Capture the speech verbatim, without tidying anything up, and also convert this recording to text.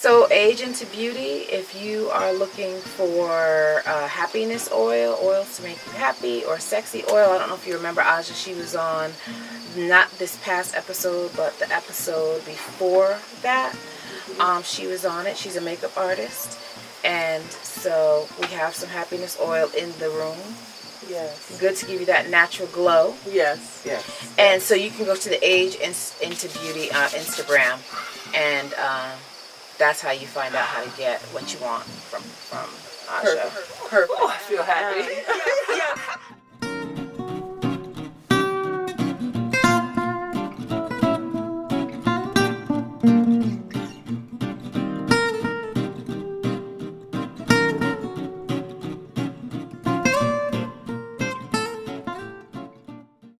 So Age into Beauty, if you are looking for uh, happiness oil, oils to make you happy, or sexy oil. I don't know if you remember Aja, she was on not this past episode, but the episode before that. Um, she was on it. She's a makeup artist. And so we have some happiness oil in the room. Yes. Good to give you that natural glow. Yes, yes. And so you can go to the Age into Beauty uh, Instagram, and uh, that's how you find out how to get what you want from from Asha. Perfect. Perfect. Oh, I feel happy. Um, yeah, yeah.